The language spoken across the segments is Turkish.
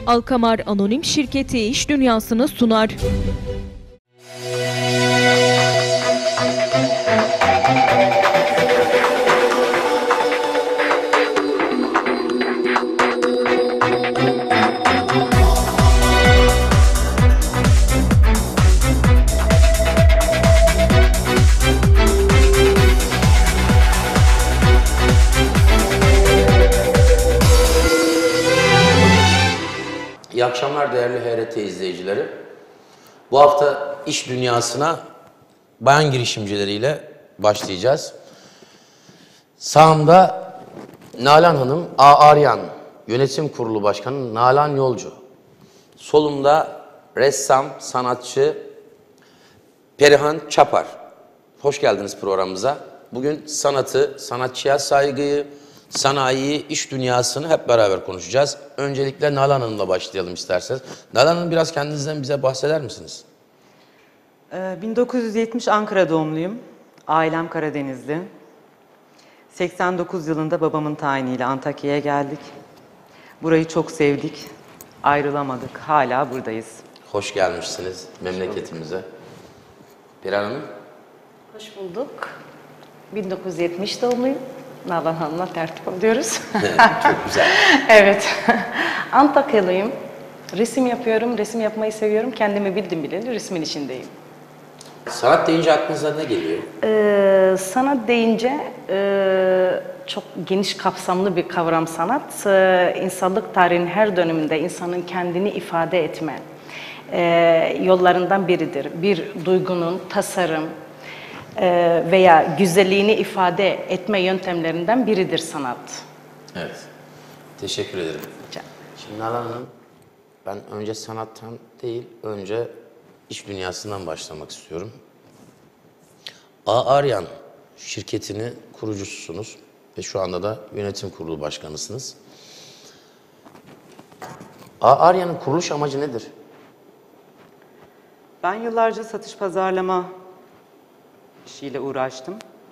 Alkamar Anonim Şirketi iş dünyasını sunar. İyi akşamlar değerli HRT izleyicileri. Bu hafta iş dünyasına bayan girişimcileriyle başlayacağız. Sağımda Nalan Hanım, Aryan Yönetim Kurulu Başkanı Nalan Yolcu. Solumda ressam, sanatçı Perihan Çapar. Hoş geldiniz programımıza. Bugün sanatı, sanatçıya saygıyı, sanayiyi, iş dünyasını hep beraber konuşacağız. Öncelikle Nalan Hanım'la başlayalım isterseniz. Nalan Hanım, biraz kendinizden bize bahseder misiniz? 1970 Ankara doğumluyum. Ailem Karadenizli. 89 yılında babamın tayiniyle Antakya'ya geldik. Burayı çok sevdik. Ayrılamadık. Hala buradayız. Hoş gelmişsiniz memleketimize. Perihan Hanım? Hoş bulduk. 1970 doğumluyum. Nalan Hanım'la tertip oluyoruz. Çok güzel. Evet. Antakyalıyım. Resim yapıyorum. Resim yapmayı seviyorum. Kendimi bildim bileli resmin içindeyim. Sanat deyince aklınıza ne geliyor? Sanat deyince çok geniş kapsamlı bir kavram sanat. İnsanlık tarihinin her döneminde insanın kendini ifade etme yollarından biridir. Bir duygunun, tasarım veya güzelliğini ifade etme yöntemlerinden biridir sanat. Evet. Teşekkür ederim. Şimdi Nalan Hanım, ben önce sanattan değil, önce iş dünyasından başlamak istiyorum. Aryan şirketinin kurucususunuz ve şu anda da yönetim kurulu başkanısınız. Aryan'ın kuruluş amacı nedir? Ben yıllarca satış pazarlama işiyle uğraştım.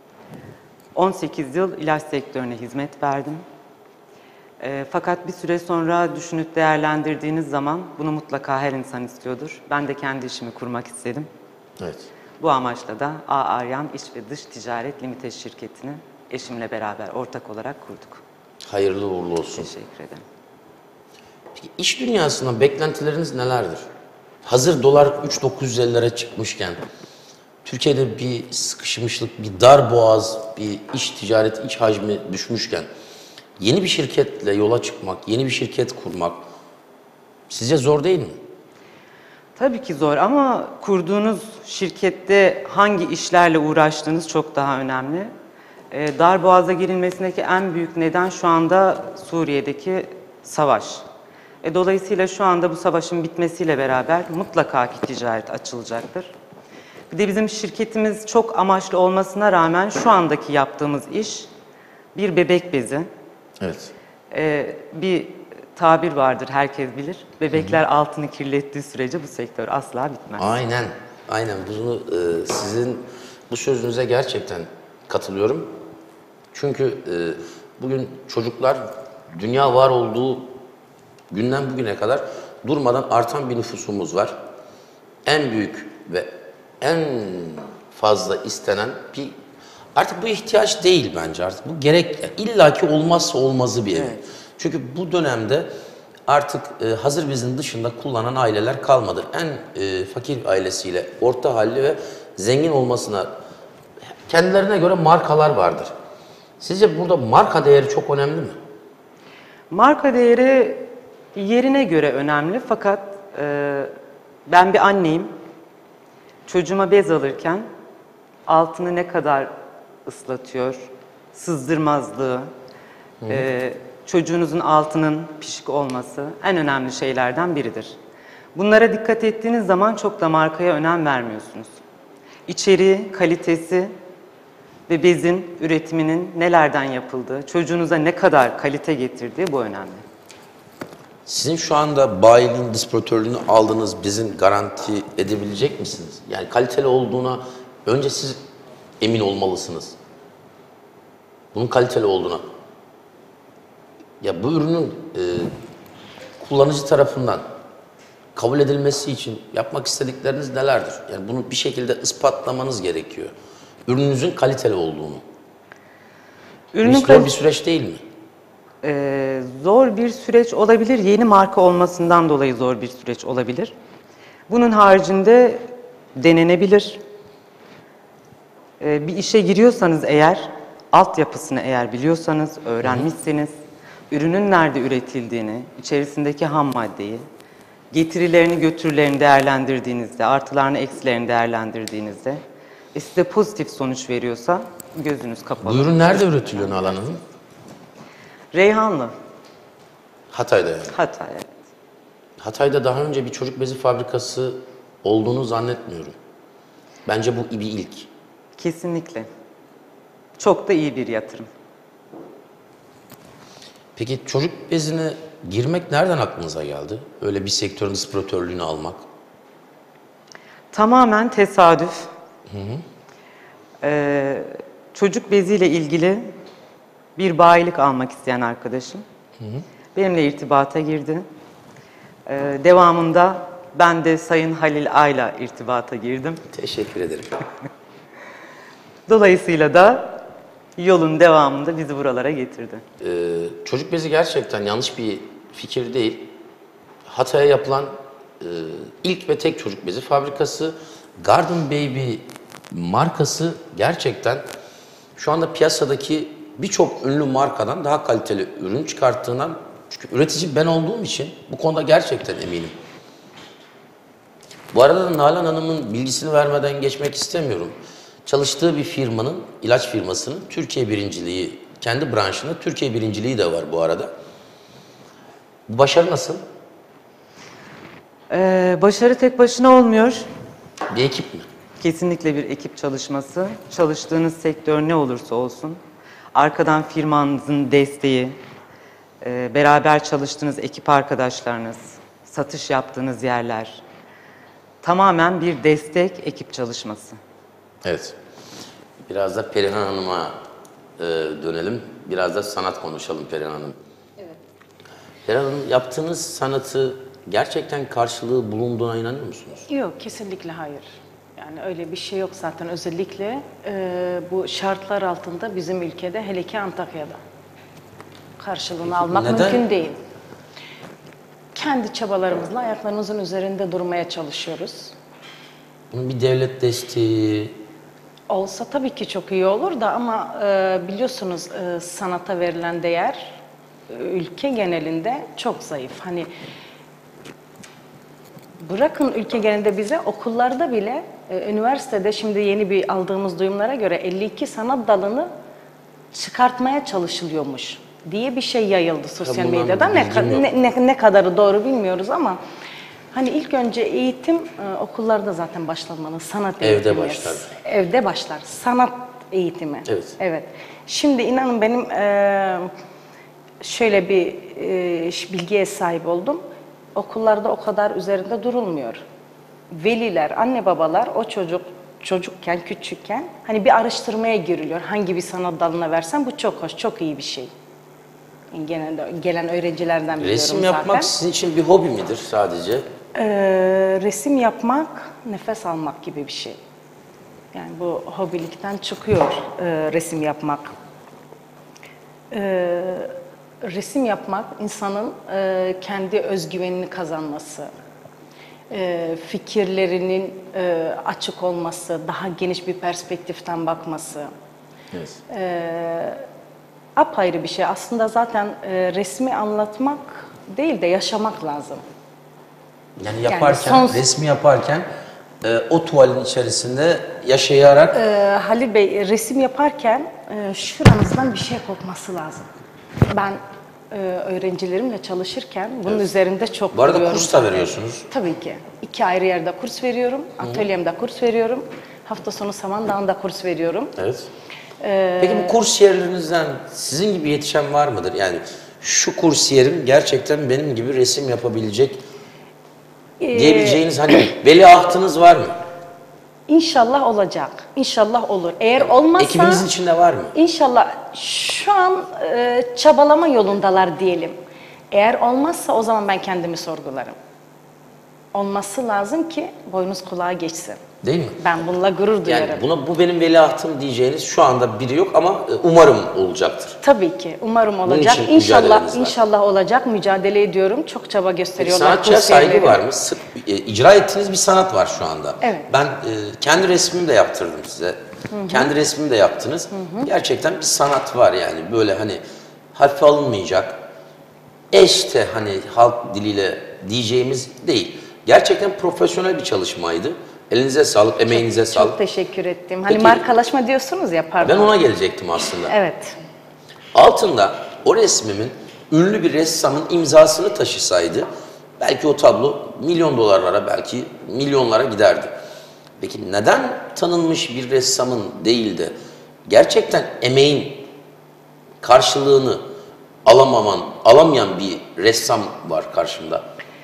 18 yıl ilaç sektörüne hizmet verdim. Fakat bir süre sonra düşünüp değerlendirdiğiniz zaman bunu mutlaka her insan istiyordur. Ben de kendi işimi kurmak istedim. Evet. Bu amaçla da Aryan İç ve Dış Ticaret Limited şirketini eşimle beraber ortak olarak kurduk. Hayırlı uğurlu olsun. Teşekkür ederim. Peki iş dünyasından beklentileriniz nelerdir? Hazır dolar 3.950'lere çıkmışken, Türkiye'de bir sıkışmışlık, bir dar boğaz, bir iş ticareti, iç hacmi düşmüşken yeni bir şirketle yola çıkmak, yeni bir şirket kurmak sizce zor değil mi? Tabii ki zor ama kurduğunuz şirkette hangi işlerle uğraştığınız çok daha önemli. Darboğaz'a girilmesindeki en büyük neden şu anda Suriye'deki savaş. Dolayısıyla şu anda bu savaşın bitmesiyle beraber mutlaka ki ticaret açılacaktır. Bir de bizim şirketimiz çok amaçlı olmasına rağmen şu andaki yaptığımız iş bir bebek bezi. Evet. Bir tabir vardır, herkes bilir. Bebekler altını kirlettiği sürece bu sektör asla bitmez. Aynen. Aynen. Bunu sizin bu sözünüze gerçekten katılıyorum. Çünkü bugün çocuklar dünya var olduğu günden bugüne kadar durmadan artan bir nüfusumuz var. En büyük ve en fazla istenen bir, artık bu ihtiyaç değil bence, artık bu gerek, illaki olmazsa olmazı bir ev. Evet. Çünkü bu dönemde artık hazır bezin dışında kullanan aileler kalmadı. En fakir ailesiyle orta halli ve zengin olmasına kendilerine göre markalar vardır. Sizce burada marka değeri çok önemli mi? Marka değeri yerine göre önemli fakat ben bir anneyim. Çocuğuma bez alırken altını ne kadar ıslatıyor, sızdırmazlığı, çocuğunuzun altının pişik olması en önemli şeylerden biridir. Bunlara dikkat ettiğiniz zaman çok da markaya önem vermiyorsunuz. İçeriği, kalitesi ve bezin üretiminin nelerden yapıldığı, çocuğunuza ne kadar kalite getirdiği bu önemli. Sizin şu anda bayiliğin, distribütörlüğünü aldığınız bezin garanti edebilecek misiniz? Yani kaliteli olduğuna önce siz emin olmalısınız. Bunun kaliteli olduğuna. Ya bu ürünün kullanıcı tarafından kabul edilmesi için yapmak istedikleriniz nelerdir? Yani bunu bir şekilde ispatlamanız gerekiyor. Ürününüzün kaliteli olduğunu. Ürünün Zor bir süreç değil mi? Zor bir süreç olabilir. Yeni marka olmasından dolayı zor bir süreç olabilir. Bunun haricinde denenebilir. Bir işe giriyorsanız eğer, altyapısını eğer biliyorsanız, öğrenmişseniz, ürünün nerede üretildiğini, içerisindeki ham maddeyi, getirilerini, götürülerini değerlendirdiğinizde, artılarını, eksilerini değerlendirdiğinizde, size pozitif sonuç veriyorsa gözünüz kapalı. Bu ürün nerede üretiliyor Nalan Hanım? Reyhanlı, Hatay'da yani. Hatay. Evet. Hatay'da daha önce bir çocuk bezi fabrikası olduğunu zannetmiyorum. Bence bu bir ilk. Kesinlikle. Çok da iyi bir yatırım. Peki çocuk bezine girmek nereden aklınıza geldi? Öyle bir sektörün distribütörlüğünü almak. Tamamen tesadüf. Çocuk beziyle ilgili bir bayilik almak isteyen arkadaşım benimle irtibata girdi. Devamında ben de Sayın Halil Ay'la irtibata girdim. Teşekkür ederim. Dolayısıyla da yolun devamında bizi buralara getirdi. Çocuk bezi gerçekten yanlış bir fikir değil. Hatay'a yapılan ilk ve tek çocuk bezi fabrikası. Garden Baby markası gerçekten şu anda piyasadaki birçok ünlü markadan daha kaliteli ürün çıkarttığından, çünkü üretici ben olduğum için bu konuda gerçekten eminim. Bu arada da Nalan Hanım'ın bilgisini vermeden geçmek istemiyorum. Çalıştığı bir firmanın, ilaç firmasının Türkiye birinciliği, kendi branşında Türkiye birinciliği de var bu arada. Bu başarı nasıl? Başarı tek başına olmuyor. Bir ekip mi? Kesinlikle bir ekip çalışması. Çalıştığınız sektör ne olursa olsun, arkadan firmanızın desteği, beraber çalıştığınız ekip arkadaşlarınız, satış yaptığınız yerler, tamamen bir destek ekip çalışması. Evet. Biraz da Perihan Hanım'a dönelim. Biraz da sanat konuşalım Perihan Hanım. Evet. Perihan Hanım, yaptığınız sanatı gerçekten karşılığı bulunduğuna inanıyor musunuz? Yok, kesinlikle hayır. Yani öyle bir şey yok zaten. Özellikle bu şartlar altında bizim ülkede, hele ki Antakya'da karşılığını almak neden? mümkün değil. Kendi çabalarımızla ayaklarımızın üzerinde durmaya çalışıyoruz. Bunun bir devlet desteği, Olsa tabii ki çok iyi olur da ama biliyorsunuz sanata verilen değer ülke genelinde çok zayıf. Hani bırakın ülke genelinde, bize okullarda bile, üniversitede şimdi yeni bir aldığımız duyumlara göre 52 sanat dalını çıkartmaya çalışılıyormuş diye bir şey yayıldı sosyal bundan medyada. Ne kadarı doğru bilmiyoruz ama hani ilk önce eğitim okullarda zaten başlamalı. Sanat eğitimi. Evde başlar. Evde başlar. Sanat eğitimi. Evet. Evet. Şimdi inanın benim şöyle bir bilgiye sahip oldum. Okullarda o kadar üzerinde durulmuyor. Veliler, anne babalar o çocukken, küçükken hani bir araştırmaya giriliyor. Hangi bir sanat dalına versen bu çok hoş, çok iyi bir şey. Genelde gelen öğrencilerden biliyorum resim zaten. yapmak sizin için bir hobi midir sadece? Resim yapmak, nefes almak gibi bir şey. Yani bu hobilikten çıkıyor resim yapmak. Resim yapmak insanın kendi özgüvenini kazanması, fikirlerinin açık olması, daha geniş bir perspektiften bakması. Evet. Apayrı bir şey. Aslında zaten resmi anlatmak değil de yaşamak lazım. Yani yaparken, resmi yaparken o tuvalin içerisinde yaşayarak... Halil Bey, resim yaparken şuranızdan bir şey kokması lazım. Ben öğrencilerimle çalışırken bunun üzerinde çok Bu arada duruyorum kurs da zaten. veriyorsunuz. Tabii ki. 2 ayrı yerde kurs veriyorum. Atölyemde kurs veriyorum. Hafta sonu Samandağ'da kurs veriyorum. Evet. Peki bu kursiyerlerinizden sizin gibi yetişen var mıdır? Yani şu kursiyerim gerçekten benim gibi resim yapabilecek diyebileceğiniz hani veliahtınız var mı? İnşallah olacak. İnşallah olur. Eğer olmazsa... Ekibinizin içinde var mı? İnşallah şu an çabalama yolundalar diyelim. Eğer olmazsa o zaman ben kendimi sorgularım. Olması lazım ki boynuz kulağa geçsin. Değil mi? Ben bununla gurur duyarım. Yani bu benim veliahtım diyeceğiniz şu anda biri yok ama umarım olacaktır. Tabii ki. Umarım Bunun olacak. için İnşallah mücadeleniz var. inşallah olacak. Mücadele ediyorum. Çok çaba Peki gösteriyorlar. sanatçıya saygı kursiyerleri. var mı? Sık icra ettiğiniz bir sanat var şu anda. Evet. Ben kendi resmimi de yaptırdım size. Kendi resmimi de yaptınız. Gerçekten bir sanat var yani. Böyle hani hafife alınmayacak. Eşte hani halk diliyle diyeceğimiz değil. Gerçekten profesyonel bir çalışmaydı. Elinize sağlık, emeğinize sağlık. Çok teşekkür ettim. Hani Peki- markalaşma diyorsunuz ya, pardon. Ben ona gelecektim aslında. Evet. Altında o resmimin ünlü bir ressamın imzasını taşısaydı belki o tablo milyon dolarlara, belki milyonlara giderdi. Peki neden tanınmış bir ressamın değil de gerçekten emeğin karşılığını alamayan bir ressam var karşımda?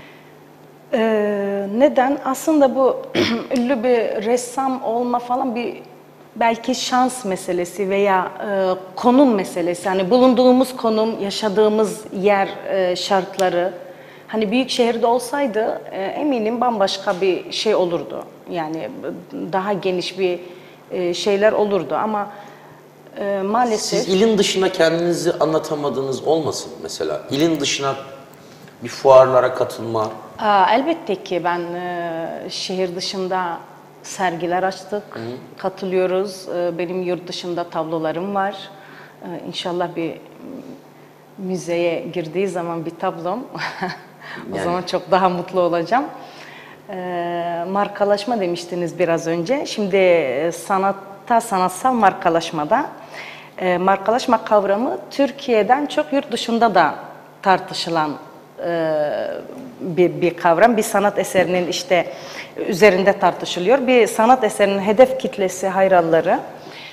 Neden? Aslında bu ünlü bir ressam olma falan belki şans meselesi veya konum meselesi. Hani bulunduğumuz konum, yaşadığımız yer şartları. Hani büyük şehirde olsaydı eminim bambaşka bir şey olurdu. Yani daha geniş bir şeyler olurdu ama maalesef... Siz ilin dışına kendinizi anlatamadığınız olmasın mesela? İlin dışına bir fuarlara katılma. Elbette ki ben şehir dışında sergiler açtık, katılıyoruz. Benim yurt dışında tablolarım var. İnşallah bir müzeye girdiği zaman bir tablom, o zaman çok daha mutlu olacağım. Markalaşma demiştiniz biraz önce. Şimdi sanatsal markalaşmada markalaşma kavramı Türkiye'den çok yurt dışında da tartışılan bir kavram. Bir sanat eserinin işte üzerinde tartışılıyor. Bir sanat eserinin hedef kitlesi, hayranları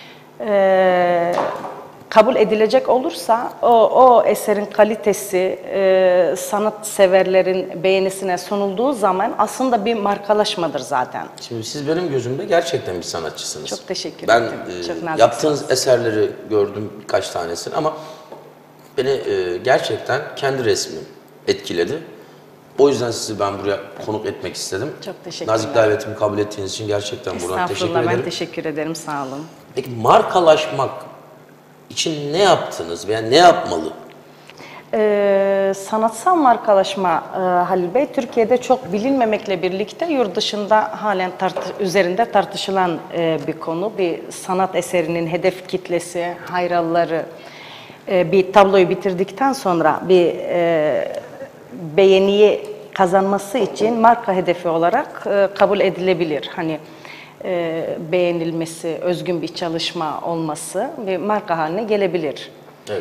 kabul edilecek olursa o eserin kalitesi sanatseverlerin beğenisine sunulduğu zaman aslında bir markalaşmadır zaten. Şimdi siz benim gözümde gerçekten bir sanatçısınız. Çok teşekkür ben, ederim. Çok naziksiniz. yaptığınız eserleri gördüm birkaç tanesini ama beni gerçekten kendi resmim etkiledi. O yüzden sizi ben buraya konuk etmek istedim. Çok teşekkürler. Nazik davetimi kabul ettiğiniz için gerçekten buradan teşekkür Estağfurullah, ederim. ben teşekkür ederim, sağ olun. Peki markalaşmak için ne yaptınız veya ne yapmalı? Sanatsal markalaşma Halil Bey, Türkiye'de çok bilinmemekle birlikte yurt dışında halen üzerinde tartışılan bir konu. Bir sanat eserinin hedef kitlesi, hayranları bir tabloyu bitirdikten sonra bir beğeniyi kazanması için marka hedefi olarak kabul edilebilir. Hani beğenilmesi, özgün bir çalışma olması bir marka haline gelebilir. Evet.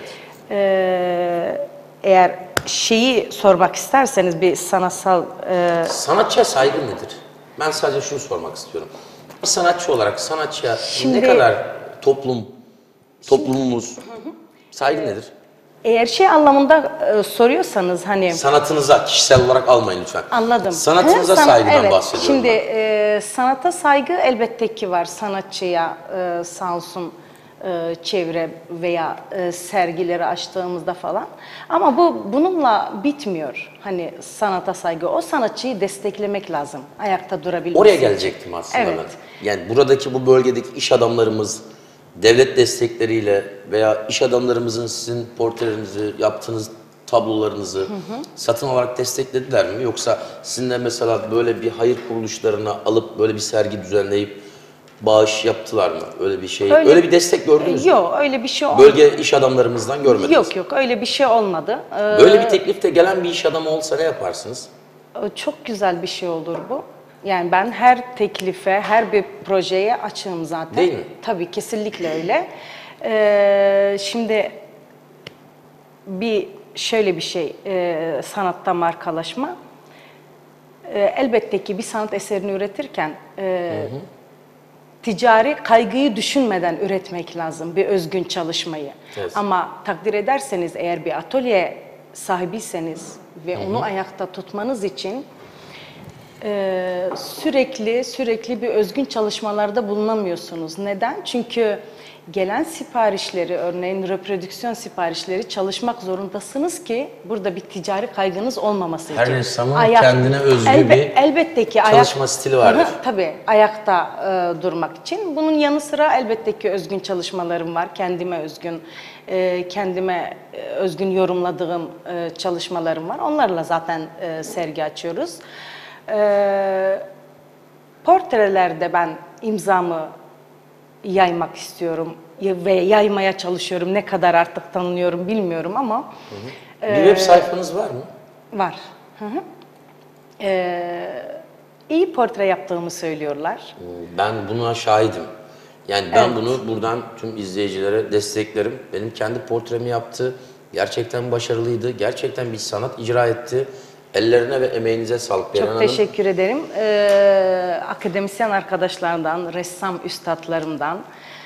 Eğer şeyi sormak isterseniz bir sanatsal... Sanatçıya saygı nedir? Ben sadece şunu sormak istiyorum. Bir sanatçı olarak sanatçıya Şimdi- ne kadar toplumumuz saygı nedir? Eğer şey anlamında soruyorsanız hani... Sanatınıza kişisel olarak almayın lütfen. Anladım. Sanatınıza saygıdan bahsediyorum. Şimdi ben. sanata saygı elbette ki var. Sanatçıya sağ olsun çevre veya sergileri açtığımızda falan. Ama bununla bitmiyor. Hani sanata saygı. O sanatçıyı desteklemek lazım. Ayakta durabilmesi Oraya için. gelecektim aslında Evet. ben. Yani buradaki bu bölgedeki iş adamlarımız devlet destekleriyle veya iş adamlarımızın sizin portrelerinizi, yaptığınız tablolarınızı satın olarak desteklediler mi? Yoksa sizinle mesela böyle bir hayır kuruluşlarına alıp böyle bir sergi düzenleyip bağış yaptılar mı? Öyle bir şey, öyle bir destek gördünüz mü? Yok, öyle bir şey olmadı. Bölge iş adamlarımızdan görmediniz. Yok, öyle bir şey olmadı. Böyle bir teklifte gelen bir iş adamı olsa ne yaparsınız? Çok güzel bir şey olur bu. Yani ben her teklife, her bir projeye açığım zaten. Değil mi? Tabii, kesinlikle öyle. Şimdi şöyle bir şey, sanatta markalaşma. Elbette ki bir sanat eserini üretirken ticari kaygıyı düşünmeden üretmek lazım bir özgün çalışmayı. Evet. Ama takdir ederseniz eğer bir atölye sahibiyseniz ve onu ayakta tutmanız için Sürekli bir özgün çalışmalarda bulunamıyorsunuz. Neden? Çünkü gelen siparişleri, örneğin reprodüksiyon siparişleri çalışmak zorundasınız ki burada bir ticari kaygınız olmaması için. Her ressamın kendine özgü bir elbette ki çalışma stili vardır. Tabii, ayakta durmak için. Bunun yanı sıra elbette ki özgün çalışmalarım var. Kendime özgün yorumladığım çalışmalarım var. Onlarla zaten sergi açıyoruz. Portrelerde ben imzamı yaymak istiyorum ve yaymaya çalışıyorum. Ne kadar artık tanınıyorum bilmiyorum ama. Bir web sayfanız var mı? Var. İyi portre yaptığımı söylüyorlar. Ben buna şahidim. Yani ben bunu buradan tüm izleyicilere desteklerim. Benim kendi portremi yaptı. Gerçekten başarılıydı. Gerçekten bir sanat icra etti. Ellerine ve emeğinize sağlık Beren Hanım. Çok teşekkür ederim. Akademisyen arkadaşlarımdan, ressam üstadlarımdan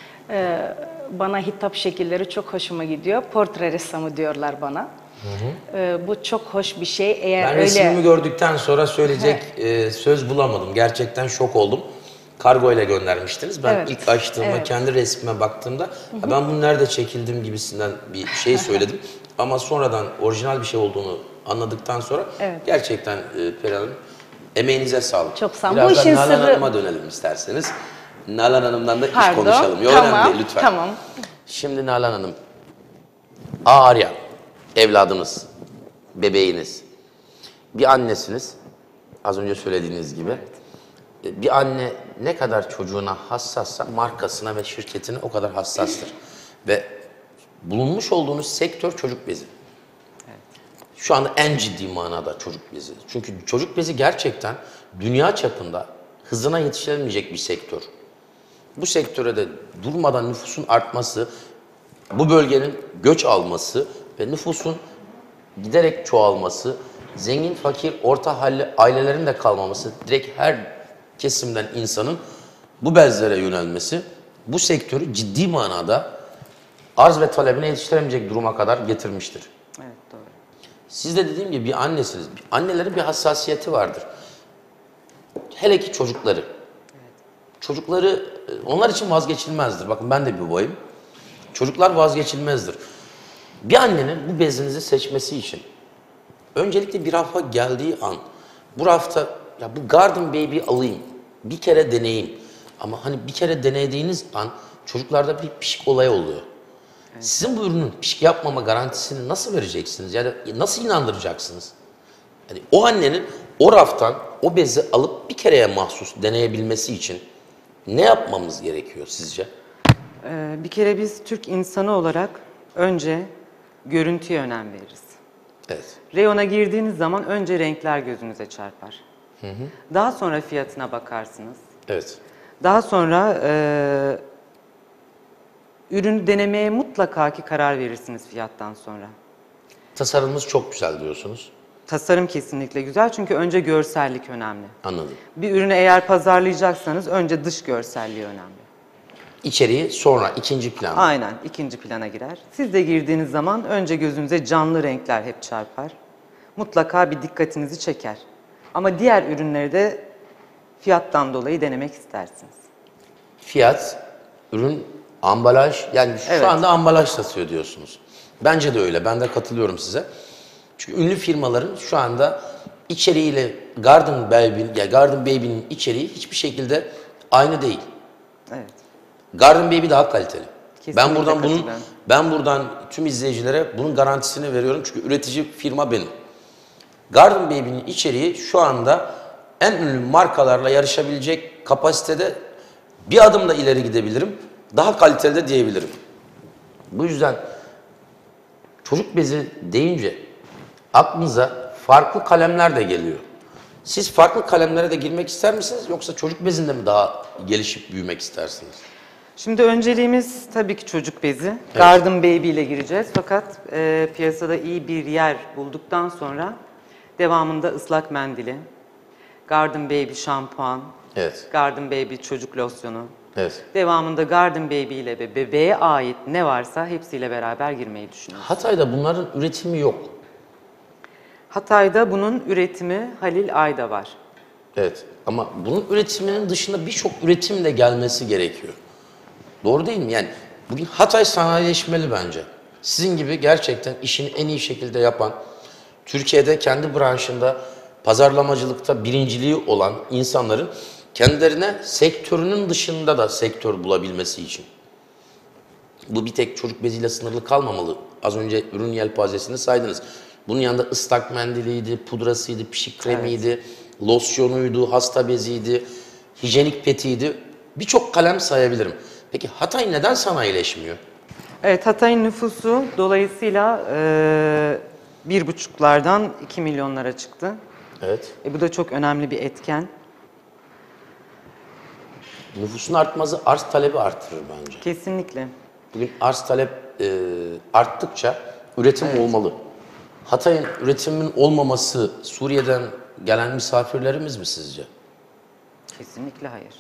bana hitap şekilleri çok hoşuma gidiyor. Portre ressamı diyorlar bana. Bu çok hoş bir şey. Eğer Ben resmimi gördükten sonra söyleyecek söz bulamadım. Gerçekten şok oldum. Kargo ile göndermiştiniz. Ben ilk açtığımda kendi resmime baktığımda ben bunu nerede çekildim gibisinden bir şey söyledim. Ama sonradan orijinal bir şey olduğunu anladıktan sonra gerçekten Peri Hanım emeğinize sağlık. Çok sağ olun. Biraz Bu da işin Nalan sırrı... Hanım'a dönelim isterseniz. Nalan Hanım'dan da iş konuşalım. Önemli lütfen. Tamam. Şimdi Nalan Hanım, Arya, evladınız, bebeğiniz, bir annesiniz. Az önce söylediğiniz gibi. Bir anne ne kadar çocuğuna hassassa markasına ve şirketine o kadar hassastır. Ve bulunmuş olduğunuz sektör çocuk bezi. Şu anda en ciddi manada çocuk bezi. Çünkü çocuk bezi gerçekten dünya çapında hızına yetişilemeyecek bir sektör. Bu sektöre de durmadan nüfusun artması, bu bölgenin göç alması ve nüfusun giderek çoğalması, zengin, fakir, orta halli ailelerin de kalmaması, direkt her kesimden insanın bu bezlere yönelmesi, bu sektörü ciddi manada arz ve talebine yetiştiremeyecek duruma kadar getirmiştir. Evet, doğru. Siz de dediğim gibi bir annesiniz. Annelerin bir hassasiyeti vardır. Hele ki çocukları. Çocukları onlar için vazgeçilmezdir. Bakın ben de bir babayım. Çocuklar vazgeçilmezdir. Bir annenin bu bezinizi seçmesi için öncelikle bir rafa geldiği an bu rafta ya bu Garden Baby alayım, bir kere deneyeyim. Ama hani bir kere denediğiniz an çocuklarda bir pişik olay oluyor. Sizin bu ürünün pişik yapmama garantisini nasıl vereceksiniz? Yani nasıl inandıracaksınız? Yani o annenin o raftan o bezi alıp bir kereye mahsus deneyebilmesi için ne yapmamız gerekiyor sizce? Bir kere biz Türk insanı olarak önce görüntüye önem veririz. Evet. Reyona girdiğiniz zaman önce renkler gözünüze çarpar. Daha sonra fiyatına bakarsınız. Evet. Daha sonra ürünü denemeye mutlaka ki karar verirsiniz fiyattan sonra. Tasarımımız çok güzel diyorsunuz. Tasarım kesinlikle güzel çünkü önce görsellik önemli. Anladım. Bir ürünü eğer pazarlayacaksanız önce dış görselliği önemli. İçeriği sonra ikinci planda. Aynen, ikinci plana girer. Siz de girdiğiniz zaman önce gözünüze canlı renkler hep çarpar. Mutlaka bir dikkatinizi çeker. Ama diğer ürünleri de fiyattan dolayı denemek istersiniz. Fiyat, ürün, ambalaj, yani şu anda ambalaj satıyor diyorsunuz. Bence de öyle, ben de katılıyorum size. Çünkü ünlü firmaların şu anda içeriğiyle Garden Baby'nin içeriği hiçbir şekilde aynı değil. Evet. Garden Baby daha kaliteli. Kesinlikle Ben buradan tüm izleyicilere bunun garantisini veriyorum çünkü üretici firma benim. Garden Baby'nin içeriği şu anda en ünlü markalarla yarışabilecek kapasitede, bir adım da ileri gidebilirim. Daha kaliteli de diyebilirim. Bu yüzden çocuk bezi deyince aklınıza farklı kalemler de geliyor. Siz farklı kalemlere de girmek ister misiniz yoksa çocuk bezinde mi daha gelişip büyümek istersiniz? Şimdi önceliğimiz tabii ki çocuk bezi. Garden Baby ile gireceğiz fakat piyasada iyi bir yer bulduktan sonra devamında ıslak mendili, Garden Baby şampuan, Garden Baby çocuk losyonu, devamında Garden Baby ile ve bebeğe ait ne varsa hepsiyle beraber girmeyi düşünüyoruz. Hatay'da bunların üretimi yok. Hatay'da bunun üretimi Halil Ay'da var. Evet ama bunun üretiminin dışında birçok üretim de gelmesi gerekiyor. Doğru değil mi? Yani bugün Hatay sanayileşmeli bence. Sizin gibi gerçekten işini en iyi şekilde yapan, Türkiye'de kendi branşında pazarlamacılıkta birinciliği olan insanların kendilerine sektörünün dışında da sektör bulabilmesi için. Bu bir tek çocuk beziyle sınırlı kalmamalı. Az önce ürün yelpazesini saydınız. Bunun yanında ıslak mendiliydi, pudrasıydı, pişik kremiydi, losyonuydu, hasta beziydi, hijyenik petiydi. Birçok kalem sayabilirim. Peki Hatay neden sanayileşmiyor? Evet, Hatay'ın nüfusu dolayısıyla 1,5'lardan 2 milyonlara çıktı. Evet. Bu da çok önemli bir etken. Nüfusun artması arz talebi artırır bence. Kesinlikle. Bugün arz talep arttıkça üretim olmalı. Hatay'ın üretiminin olmaması Suriye'den gelen misafirlerimiz mi sizce? Kesinlikle hayır.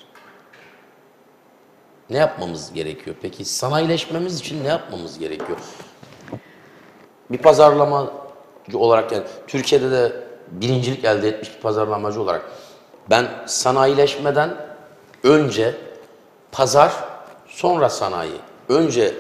Ne yapmamız gerekiyor? Peki sanayileşmemiz için ne yapmamız gerekiyor? Bir pazarlamacı olarak yani Türkiye'de de birincilik elde etmiş bir pazarlamacı olarak ben sanayileşmeden önce pazar sonra sanayi. Önce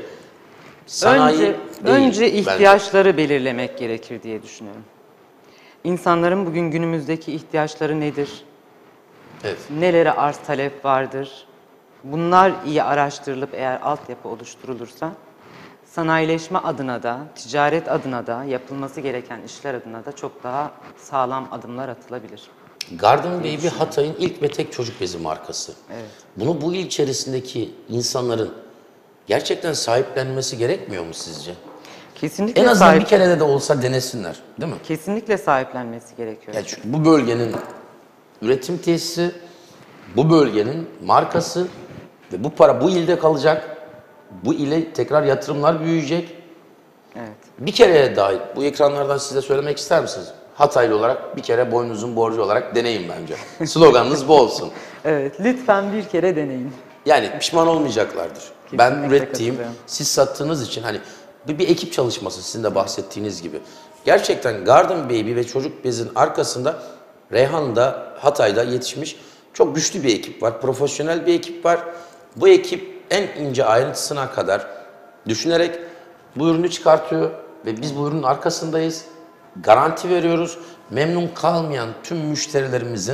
sanayi önce değil ihtiyaçları belirlemek gerekir diye düşünüyorum. İnsanların bugün günümüzdeki ihtiyaçları nedir? Evet. Nelere arz talep vardır? Bunlar iyi araştırılıp eğer altyapı oluşturulursa sanayileşme adına da, ticaret adına da, yapılması gereken işler adına da çok daha sağlam adımlar atılabilir. Garden Baby Hatay'ın ilk ve tek çocuk bezi markası. Evet. Bunu bu il içerisindeki insanların gerçekten sahiplenmesi gerekmiyor mu sizce? Kesinlikle En azından bir kerede de olsa denesinler, değil mi? kesinlikle sahiplenmesi gerekiyor. Yani çünkü bu bölgenin üretim tesisi, bu bölgenin markası ve bu para bu ilde kalacak. Bu ile tekrar yatırımlar büyüyecek. Evet. Bir kereye dahil, bu ekranlardan size söylemek ister misiniz? Hataylı olarak bir kere boynunuzun borcu olarak deneyin bence. Sloganınız bu olsun. Evet, lütfen bir kere deneyin. Yani pişman olmayacaklardır. Ben Kesinlikle ürettiğim, katılıyorum. siz sattığınız için hani bir ekip çalışması sizin de bahsettiğiniz gibi. Gerçekten Garden Baby ve çocuk bezin arkasında Reyhan'da, Hatay'da yetişmiş çok güçlü bir ekip var. Profesyonel bir ekip var. Bu ekip en ince ayrıntısına kadar düşünerek bu ürünü çıkartıyor ve biz bu ürünün arkasındayız. Garanti veriyoruz. Memnun kalmayan tüm müşterilerimizin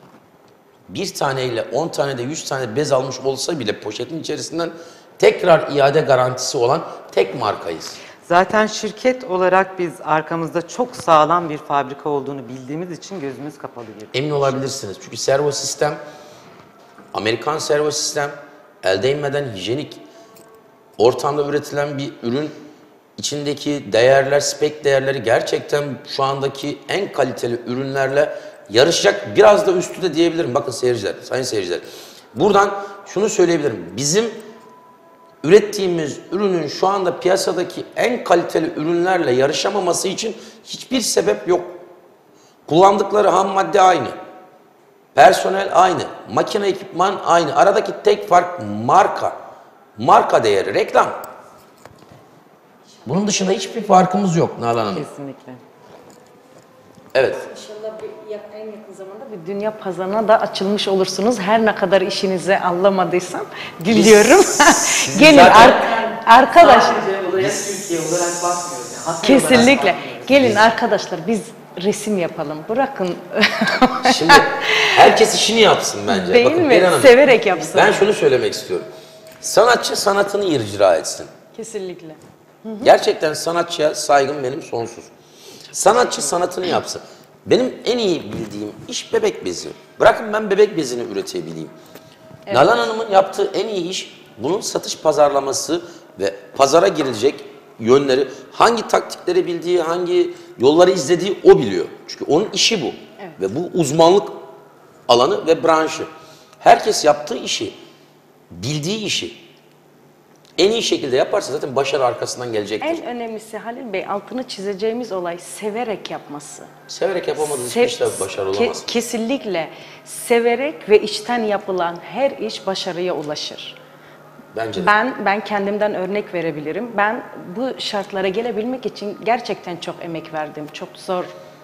bir taneyle 10 tane de 100 tane bez almış olsa bile poşetin içerisinden tekrar iade garantisi olan tek markayız. Zaten şirket olarak biz arkamızda çok sağlam bir fabrika olduğunu bildiğimiz için gözümüz kapalı girdik. Emin olabilirsiniz. Çünkü servo sistem, Amerikan servo sistem, el değmeden hijyenik ortamda üretilen bir ürün, içindeki değerler, spek değerleri gerçekten şu andaki en kaliteli ürünlerle yarışacak, biraz da üstü de diyebilirim. Bakın seyirciler, sayın seyirciler. Buradan şunu söyleyebilirim. Bizim ürettiğimiz ürünün şu anda piyasadaki en kaliteli ürünlerle yarışamaması için hiçbir sebep yok. Kullandıkları ham madde aynı. Personel aynı. Makine ekipman aynı. Aradaki tek fark marka. Marka değeri, reklam. Bunun dışında hiçbir farkımız yok Nalan Hanım. Kesinlikle. Evet. İnşallah en yakın zamanda bir dünya pazarına da açılmış olursunuz. Her ne kadar işinizi anlamadıysam diliyorum. Gelin arkadaş. Türkiye olarak bakmıyoruz. Yani. Kesinlikle. Gelin arkadaşlar biz resim yapalım. Bırakın. Şimdi herkes işini yapsın bence. Değil Bakın, mi? Perihan Hanım, Severek yapsın. Ben şunu söylemek istiyorum. Sanatçı sanatını icra etsin. Kesinlikle. Gerçekten sanatçıya saygım benim sonsuz. Sanatçı sanatını yapsın. Benim en iyi bildiğim iş bebek bezi. Bırakın ben bebek bezini üretebileyim. Nalan Hanım'ın yaptığı en iyi iş bunun satış pazarlaması ve pazara girilecek yönleri, hangi taktikleri bildiği, hangi yolları izlediği o biliyor. Çünkü onun işi bu. Evet. Ve bu uzmanlık alanı ve branşı. Herkes yaptığı işi, bildiği işi en iyi şekilde yaparsa zaten başarı arkasından gelecektir. En önemlisi Halil Bey altını çizeceğimiz olay severek yapması. Severek yapamadığınız hiçbir iş de başarılı olamaz. Kesinlikle severek ve içten yapılan her iş başarıya ulaşır. Bence de. Ben kendimden örnek verebilirim. Ben bu şartlara gelebilmek için gerçekten çok emek verdim. Çok zor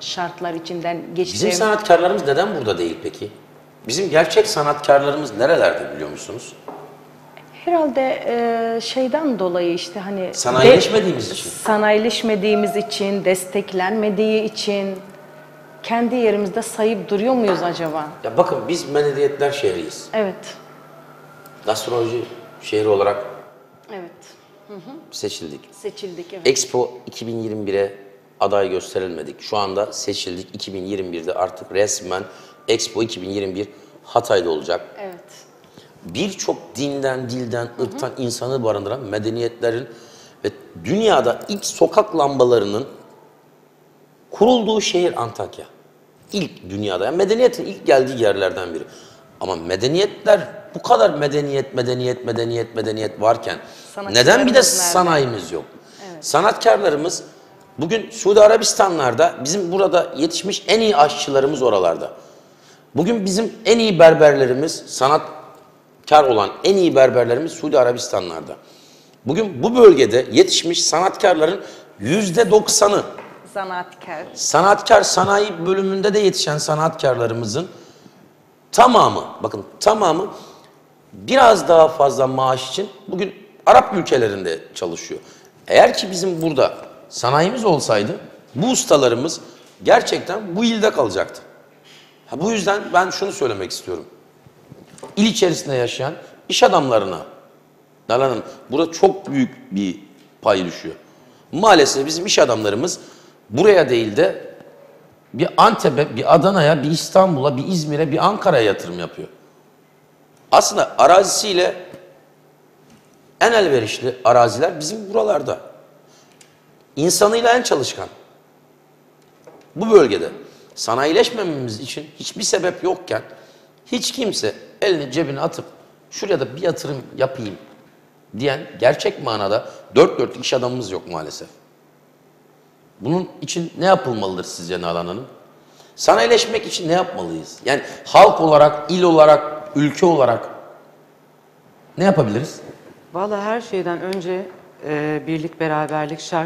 şartlar içinden Bizim geçtiğim... sanatkarlarımız neden burada değil peki? Bizim gerçek sanatkarlarımız nerelerde biliyor musunuz? Herhalde şeyden dolayı işte hani... Sanayileşmediğimiz için. Sanayileşmediğimiz için, desteklenmediği için kendi yerimizde sayıp duruyor muyuz acaba? Ya bakın biz medeniyetler şehriyiz. Evet. Gastroloji şehri olarak Evet. seçildik. Seçildik, evet. Expo 2021'e aday gösterilmedik. Şu anda seçildik. 2021'de artık resmen Expo 2021 Hatay'da olacak. Evet. Birçok dinden, dilden, ırktan insanı barındıran medeniyetlerin ve dünyada ilk sokak lambalarının kurulduğu şehir Antakya. İlk dünyada. Yani medeniyetin ilk geldiği yerlerden biri. Ama medeniyetler bu kadar medeniyet varken neden bir de sanayimiz yok? Evet. Sanatkarlarımız bugün Suudi Arabistanlar'da bizim burada yetişmiş en iyi aşçılarımız oralarda. Bugün bizim en iyi berberlerimiz, sanatkar olan en iyi berberlerimiz Suudi Arabistanlar'da. Bugün bu bölgede yetişmiş sanatkarların %90'ı Zanaatkar. sanatkar, sanayi bölümünde de yetişen sanatkarlarımızın tamamı, bakın tamamı biraz daha fazla maaş için bugün Arap ülkelerinde çalışıyor. Eğer ki bizim burada sanayimiz olsaydı bu ustalarımız gerçekten bu ilde kalacaktı. Bu yüzden ben şunu söylemek istiyorum. İl içerisinde yaşayan iş adamlarına, Nalan Hanım, burada çok büyük bir pay düşüyor. Maalesef bizim iş adamlarımız buraya değil de bir Antep'e, bir Adana'ya, bir İstanbul'a, bir İzmir'e, bir Ankara'ya yatırım yapıyor. Aslında arazisiyle en elverişli araziler bizim buralarda. İnsanıyla en çalışkan. Bu bölgede sanayileşmememiz için hiçbir sebep yokken hiç kimse elini cebine atıp şuraya da bir yatırım yapayım diyen gerçek manada dört dörtlük iş adamımız yok maalesef. Bunun için ne yapılmalıdır sizce Nalan Hanım? Sanayileşmek için ne yapmalıyız? Yani halk olarak, il olarak, ülke olarak ne yapabiliriz? Vallahi her şeyden önce birlik, beraberlik şart.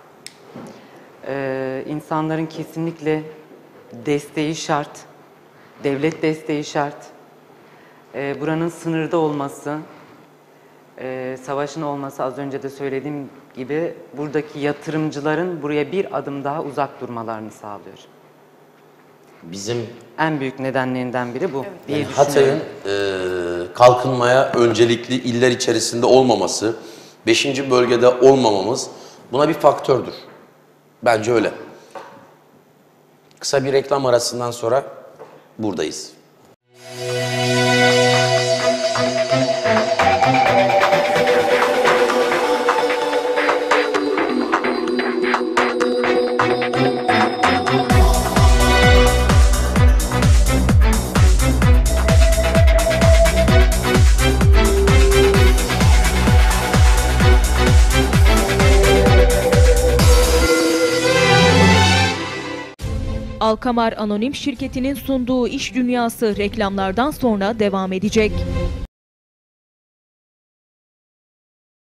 İnsanların kesinlikle desteği şart. Devlet desteği şart. Buranın sınırda olması, savaşın olması az önce de söylediğim gibi buradaki yatırımcıların buraya bir adım daha uzak durmalarını sağlıyor. Bizim En büyük nedenlerinden biri bu diye yani düşünüyorum. Hatay'ın kalkınmaya öncelikli iller içerisinde olmaması, 5. bölgede olmamamız buna bir faktördür. Bence öyle. Kısa bir reklam arasından sonra buradayız. Alkamar Anonim Şirketi'nin sunduğu İş Dünyası reklamlardan sonra devam edecek.